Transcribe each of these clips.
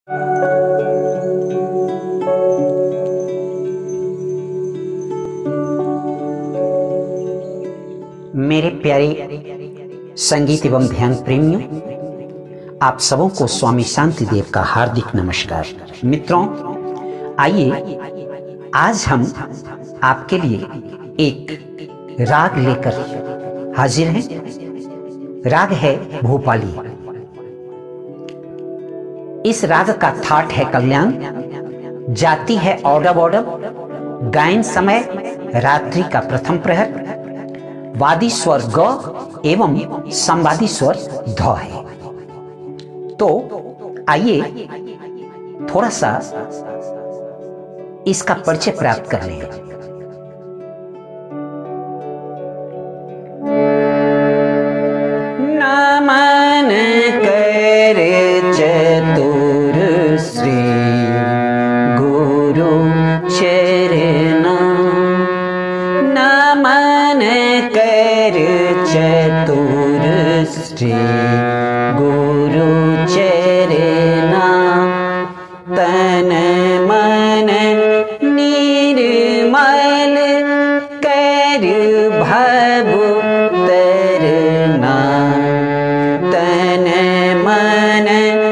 मेरे प्यारे संगीत एवं ध्यान प्रेमियों, आप सबों को स्वामी शांतिदेव का हार्दिक नमस्कार। मित्रों, आइए आज हम आपके लिए एक राग लेकर हाजिर हैं। राग है भोपाली। इस राग का थाट है कल्याण, जाति है औडव औडव, गायन समय रात्रि का प्रथम प्रहर, वादी स्वर ग एवं संवादी स्वर ध है। तो आइए थोड़ा सा इसका परिचय प्राप्त कर लें। नमन कर चतुर श्री गुरु चरण, नमन कर चतुर श्री गुरु चरण, तन मन निर्मल कर भव तरना, तन मन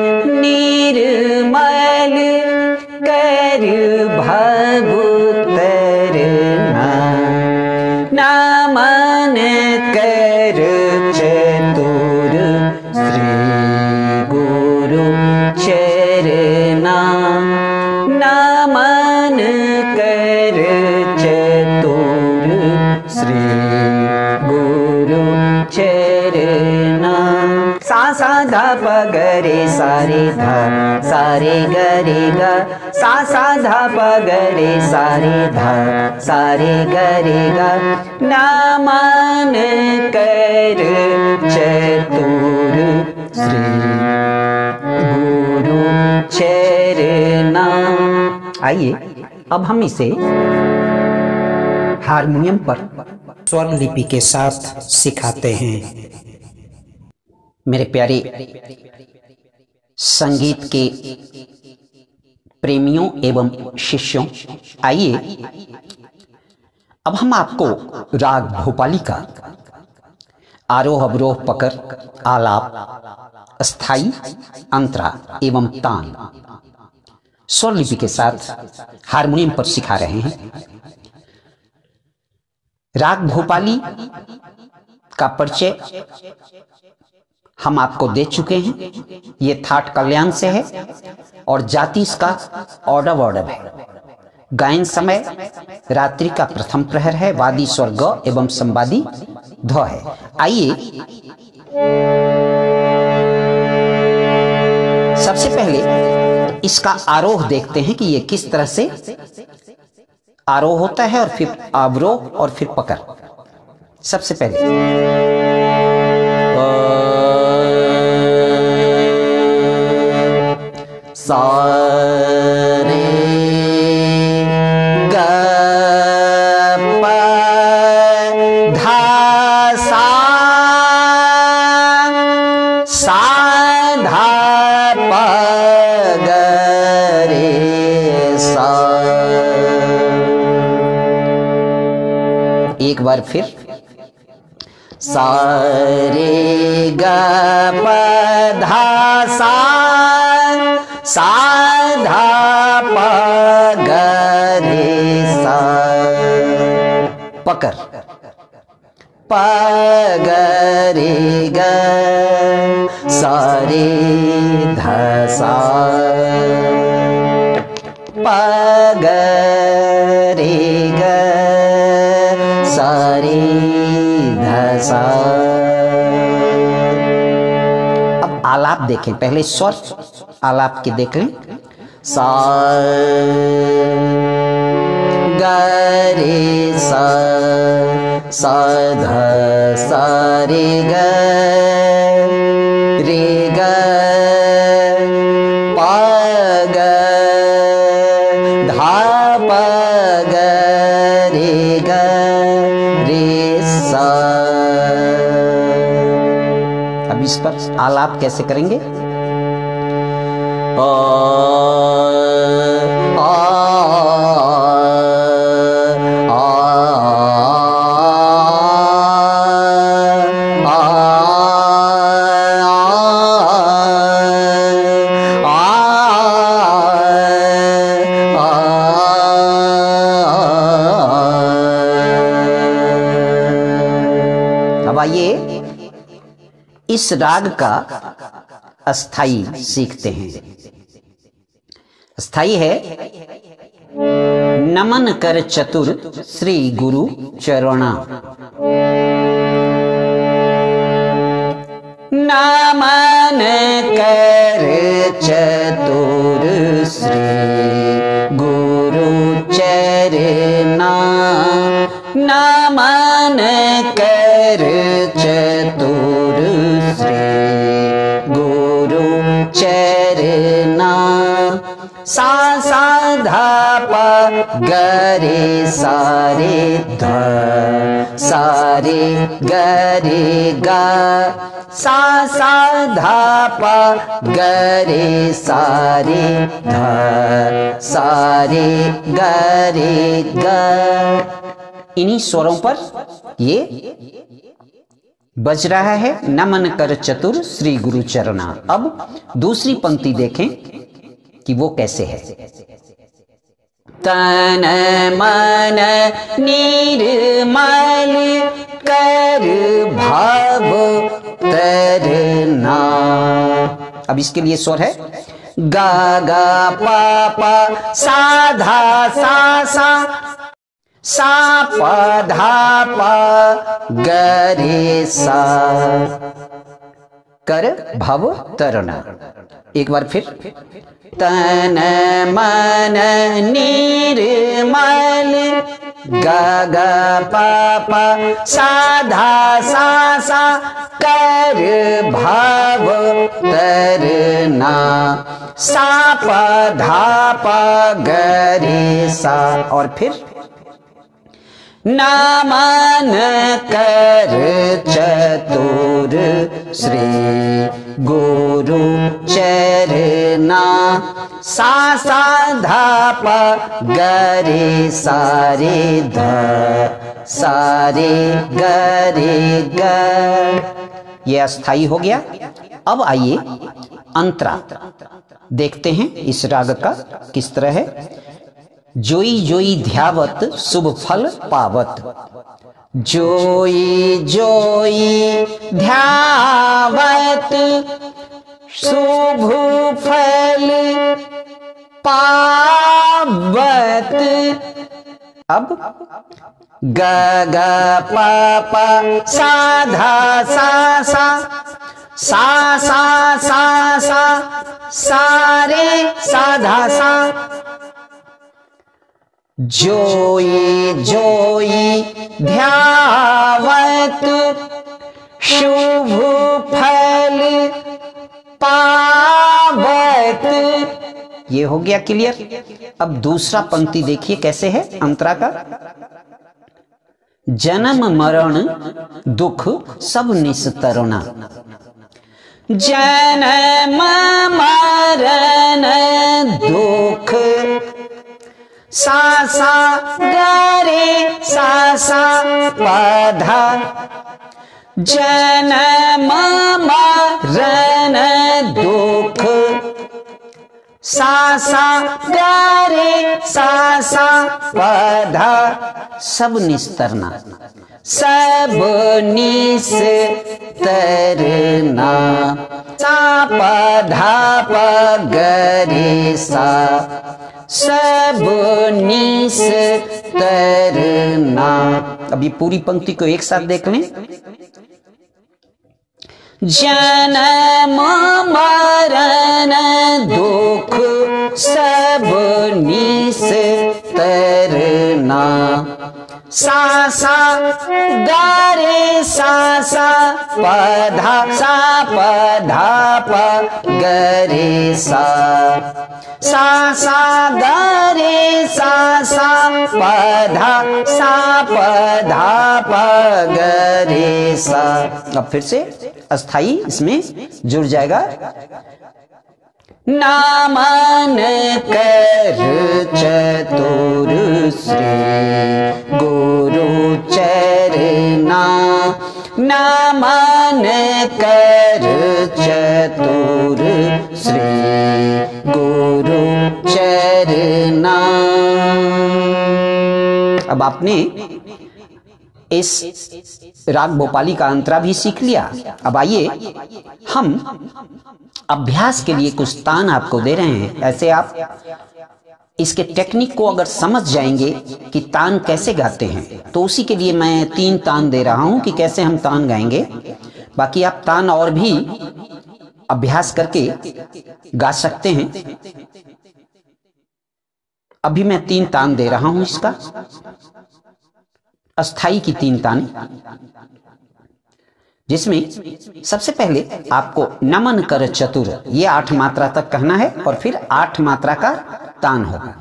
निर्मल कर भव तरना, नमन कर चतुर श्री गुरु चरणा, नमन कर चतुर श्री गुरु चरणा। सा सा धा प ग रे सा रे धा सा रे ग रे ग, सा सा धा प ग रे सा रे धा सा रे ग रे ग, नमन कर चतुर श्री गुरु चरणा। आइए अब हम इसे हारमोनियम पर स्वर लिपि के साथ सिखाते हैं। मेरे प्यारे संगीत के प्रेमियों एवं शिष्यों, आइए अब हम आपको राग भोपाली का आरोह अवरोह पकर, आलाप, स्थाई, अंतरा एवं तान स्वर लिपि के साथ हारमोनियम पर सिखा रहे हैं। राग भोपाली का परिचय हम आपको दे चुके हैं। ये थाट कल्याण से है और जाति इसका औडव औडव है। गायन समय रात्रि का प्रथम प्रहर है, वादी स्वर ग एवं संवादी ध है। आइए सबसे पहले इसका आरोह देखते हैं कि ये किस तरह से आरोह होता है और फिर अवरोह और फिर पकड़। सबसे पहले सा रे ग प धा सा, सा धा प ग रे सा। एक बार फिर सा रे ग प धा सा, सा धा प ग रे सा। पकड़ प ग रे ग सा रे धा सा, प ग रे ग सा रे धा सा। अब आलाप देखें, पहले स्वर आलाप के देख लें। सा ग रे सा, सा धा सा रे ग रे ग, प ग धा प ग रे ग रे सा। अब इस पर आलाप कैसे करेंगे? अब आइए इस राग का अस्थाई सीखते हैं। अस्थाई है नमन कर चतुर श्री गुरु चरणा। नमन कर चतुर श्री गुरु चरणा। नमन कर चतुर श्री गुरु चरणा। सा सा धा पा गरे सारे ध सारे गरे गा। सा सा धा पा गरे सारे ध सारे गरे गा। इन्हीं स्वरों पर ये बज रहा है नमन कर चतुर श्री गुरु चरणा। अब दूसरी पंक्ति देखें कि वो कैसे है। तन मन निर्मल कर भाव तरना। अब इसके लिए स्वर है गा गा पा पा सा धा सा सा सा पा धा पा गरे सा कर भव तरना। एक बार फिर तन मन निर्मल गा गा पा पा सा धा सा सा कर भाव तरना। सा पा धा पा गरे सा। और फिर नमन कर चतुर श्री गुरु चरणा। सा सा धा पा गरे सारे ध सारे गरे ग। ये अस्थाई हो गया। अब आइए अंतरा देखते हैं इस राग का किस तरह है। जोई जोई ध्यावत शुभ फल पावत। जोई जोई ध्यावत शुभ फल पावत। अब ग ग पा पा सा धा सा सा सा सा सा सा सारे सा धा सा। जोई जोई ध्यावत शुभ फल पावत। ये हो गया क्लियर। अब दूसरा पंक्ति देखिए कैसे है अंतरा का। जन्म मरण दुख सब निस्तरना। जन्म मरण दुख सा सा गरे सा सा पधा। जन्म मरण दुख सा सा गरे सा सा पधा। सब निस्तरना। सब निस्तरना। सा पधा प गरे सा सब निस्तरना। अब ये पूरी पंक्ति को एक साथ देख लें। जन्म मरण दुख सब निस्तरना। सा सा गरे सा सा पधा सा पधा प गरे सा। सा सा गरे सा सा पधा सा पधा प गरे सा। अब फिर से अस्थाई इसमें जुड़ जाएगा। नामन कर चतुर श्री गुरु चरना, नामन कर चतुर श्री गुरु चरना। अब आपने इस राग भोपाली का अंतरा भी सीख लिया। अब आइए हम अभ्यास के लिए कुछ तान आपको दे रहे हैं। ऐसे आप इसके टेक्निक को अगर समझ जाएंगे कि तान कैसे गाते हैं, तो उसी के लिए मैं 3 तान दे रहा हूं कि कैसे हम तान गाएंगे। बाकी आप तान और भी अभ्यास करके गा सकते हैं। अभी मैं 3 तान दे रहा हूं इसका, अस्थाई की 3 तान, जिसमें सबसे पहले आपको नमन कर चतुर, ये 8 मात्रा तक कहना है और फिर 8 मात्रा का तान होगा।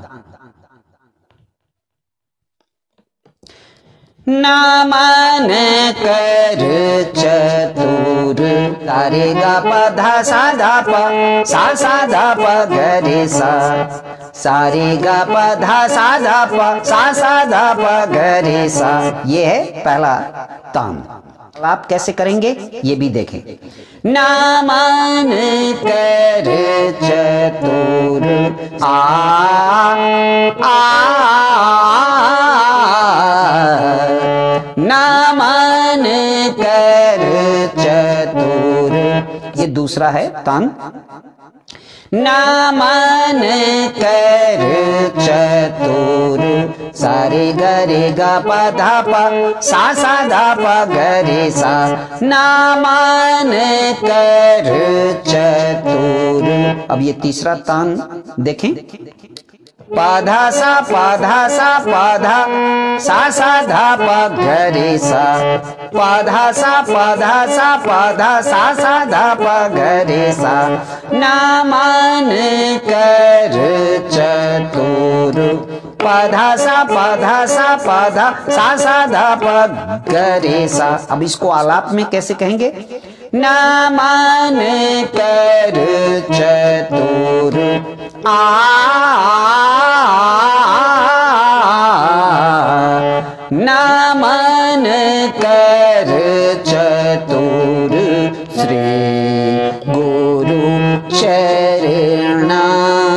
नमन कर चतुर, तारे गा प धा सा धा प सा धा प ग रे सा, सारे गा प धा सा धा प ग रे सा। ये है पहला तान। आप कैसे करेंगे ये भी देखें। नमन कर चतुर आ नमन कर चतुर, ये दूसरा है तान। नमन कर चतुर, सारे गरे गा प धा प सा धा प ग रे सा, नमन कर चतुर। अब ये तीसरा तान देखें। पाधा सा धा प ग रे सा, पाधा सा धा प ग रे सा, नमन कर चतुर, पाधा सा धा प ग रे सा। अब इसको आलाप में कैसे कहेंगे। नमन कर चतुर नमन कर चतुर श्री गुरु चरणा,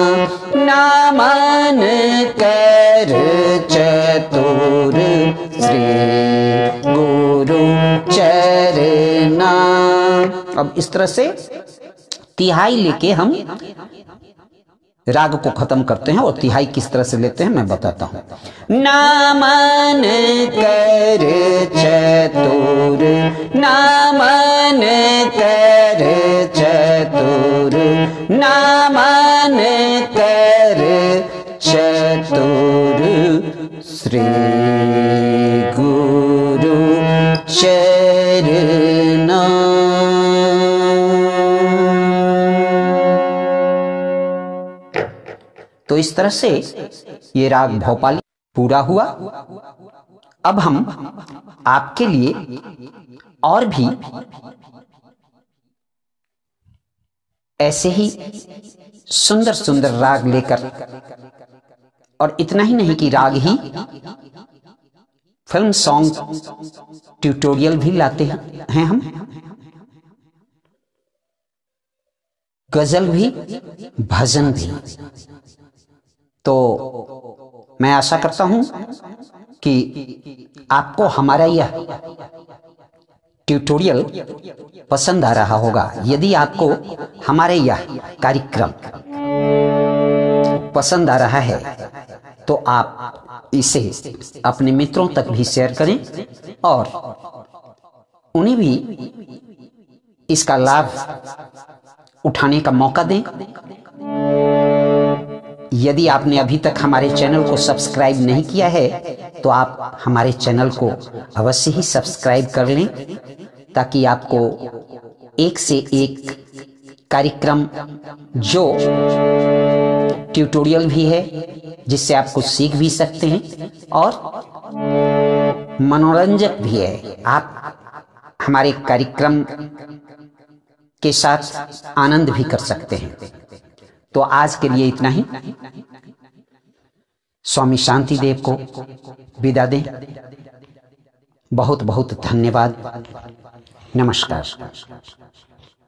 नमन कर चतुर श्री गुरु चरणा। अब इस तरह से तिहाई लेके हम राग को खत्म करते हैं, और तिहाई किस तरह से लेते हैं मैं बताता हूं। नमन कर चतुर, नमन कर चतुर, नमन कर चतुर श्री गुरु चरणा। तो इस तरह से ये राग भोपाली पूरा हुआ। अब हम आपके लिए और भी ऐसे ही सुंदर सुंदर राग लेकर, और इतना ही नहीं कि राग ही, फिल्म सॉन्ग ट्यूटोरियल भी लाते हैं हम, गजल भी, भजन भी। तो मैं आशा करता हूं कि आपको हमारा यह ट्यूटोरियल पसंद आ रहा होगा। यदि आपको हमारे यह कार्यक्रम पसंद आ रहा है तो आप इसे अपने मित्रों तक भी शेयर करें और उन्हें भी इसका लाभ उठाने का मौका दें। यदि आपने अभी तक हमारे चैनल को सब्सक्राइब नहीं किया है तो आप हमारे चैनल को अवश्य ही सब्सक्राइब कर लें, ताकि आपको एक से एक कार्यक्रम, जो ट्यूटोरियल भी है जिससे आप कुछ सीख भी सकते हैं और मनोरंजक भी है, आप हमारे कार्यक्रम के साथ आनंद भी कर सकते हैं। तो आज के लिए इतना ही। स्वामी शांति देव को विदा दें। बहुत बहुत धन्यवाद। नमस्कार।